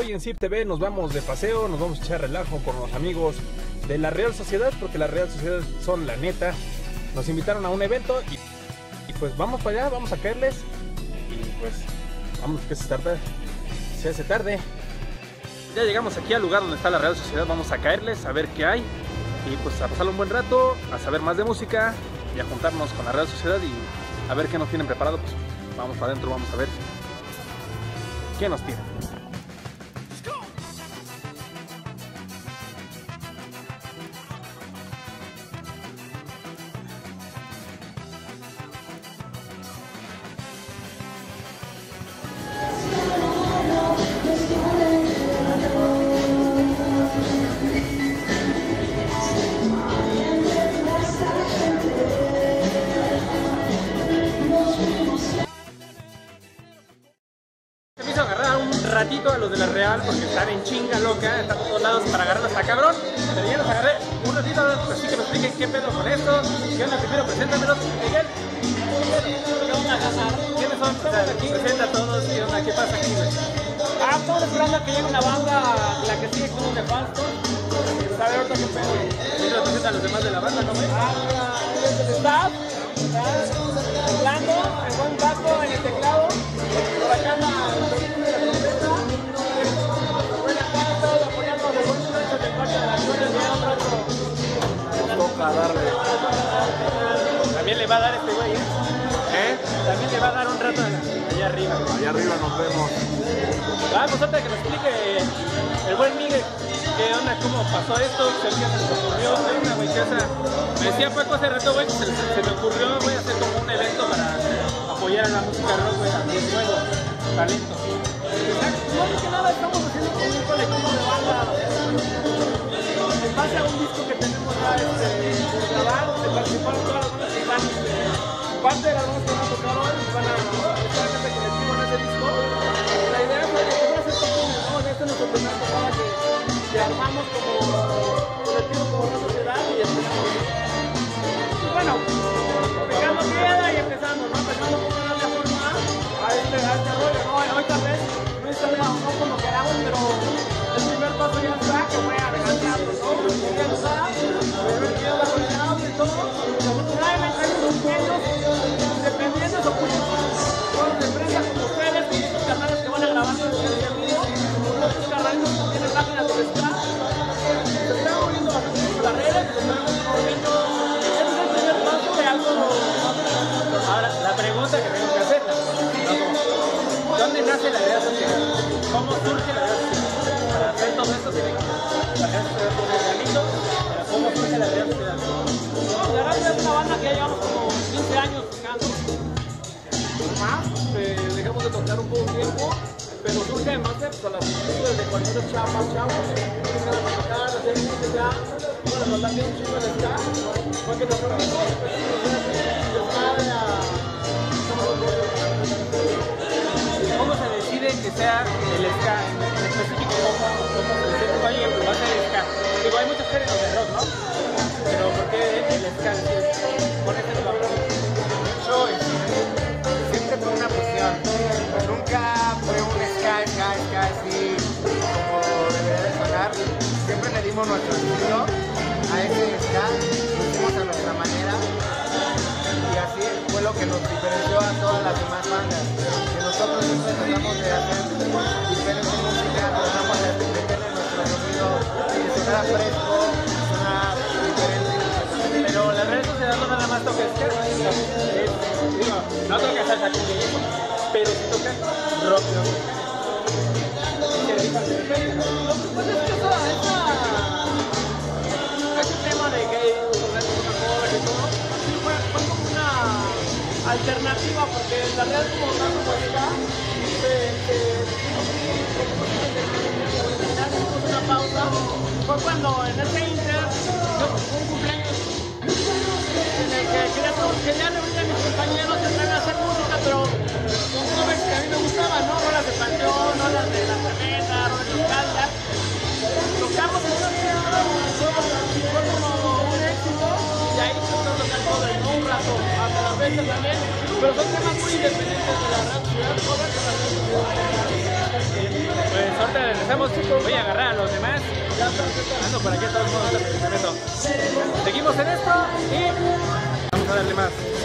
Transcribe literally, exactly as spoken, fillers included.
hoy en Zip T V nos vamos de paseo, nos vamos a echar relajo con los amigos de la Real Sociedad, porque la Real Sociedad son la neta. Nos invitaron a un evento y, y pues vamos para allá, vamos a caerles y pues vamos, que se tarda, se hace tarde. Ya llegamos aquí al lugar donde está la Real Sociedad, vamos a caerles, a ver qué hay y pues a pasar un buen rato, a saber más de música y a juntarnos con la Real Sociedad y a ver qué nos tienen preparado. Pues vamos para adentro, vamos a ver qué nos tienen. Ratito a los de la Real porque están en chinga loca, están por todos lados para agarrarlos a cabrón, pero ya los agarré un ratito, así que me expliquen qué pedo con esto. ¿Qué onda? Primero preséntamelos, Miguel. ¿Qué onda, César? ¿Quiénes son? O sea, presenta a todos, ¿qué onda? ¿Qué pasa aquí, güey? Ah, estamos esperando a que llegue una banda, la que sigue con un nefasto. A ver ahorita qué pedo. ¿Quién representa a los demás de la banda, no, güey? Ah, el staff, Orlando, el buen Paco en el teclado, por acá la a darle. También le va a dar este güey, ¿eh? ¿Eh? También le va a dar un rato allá arriba. Allá arriba nos vemos. Vamos, antes de que nos explique el buen Miguel qué onda, cómo pasó esto, qué se les ocurrió. Hay una güey casa. Me decía Paco hace rato, güey, se, se me ocurrió, voy a hacer como un evento para apoyar a la música rock, güey, a los nuevos talentos. No, más que nada estamos haciendo como un colectivo de banda en base a un disco que tenemos ya este, grabado, donde participaron todas las bandas que están, este, parte de las bandas que van a tocar hoy van a estar en este colectivo en ese disco. La idea es que va a ser como, ¿no? Este es nuestro primer tocada que, que armamos como colectivo, como una sociedad y empezamos. Y bueno, pegando piedra y empezando, ¿no? Empezando como a darle forma a este, a este rollo, ¿no? Hoy tal vez no está no como queramos, pero el primer paso ya está, que voy a regatearlo, ¿no? Ya está, el video va coordinado y todo. Afortunadamente hay unos medios independientes o públicos, todos de prensa como ustedes, con estos canales que van a grabar en el video, con otros canales que tienen páginas de está. Se están moviendo bastante por las redes, se están moviendo. Ese es el primer paso de algo. Ahora, la pregunta que tengo que hacer, ¿no? ¿Dónde nace la Real Sociedad? ¿Cómo surge la Real Sociedad? Para hacer todo esto tiene que la Real Sociedad con el organizo, pero ¿cómo surge la Real Sociedad? No, la verdad es una banda que ya llevamos como quince años tocando. Más, eh, dejamos de tocar un poco tiempo, pero surge además de pues, las inquietudes de cuando eres chavo, más chavo, empiezan a tocar, a hacer música, bueno, nos también un chico de ska, porque nos reunimos, ¿Cómo se decide que sea el ska en específico? ¿Cómo, cómo se decide? Oye, pues va a ser el ska. Digo, hay muchos géneros de rock, ¿no? Pero ¿por qué el ska? ¿Por qué se lo hablamos? Yo siempre fue una fusión. Nunca fue un ska, ska, ska así como debería de sonar. Siempre le dimos nuestro estilo a ese ska, lo hicimos a nuestra manera. Y así fue lo que nos diferenció a todas las demás bandas. Que nosotros siempre tratamos de hacer diferente música, tratamos de meterle nuestro sonido, que sonara fresco, sonara diferente. Pero la Real Sociedad no nada más toca ska, es, digo, no toca salsa cumbia, pero sí toca rock, ¿no? Lo que pasa es que esa, esa, ese tema de que correr con una cover y todo, sí fue, fue como una alternativa, porque la Real como tal como está, se, se, hicimos una pausa. Fue cuando en ese inter, yo fue un cumpleaños en el que quería, quería reunir a mis compañeros y entrar a hacer música, pero con covers que a mí me gustaban, ¿no? Rolas de Panteón, rolas de La Planeta, rolas de Caldas. Tocamos en una fiesta, fue como un éxito, y ahí se empezó a tocar cover, ¿no? Un rato, hasta la fecha también, pero son temas muy independientes de la Real Sociedad, covers de la Real Sociedad. Pues ahorita regresamos, voy a agarrar a los demás. Ando por aquí a todos modos. Seguimos en esto y vamos a darle más.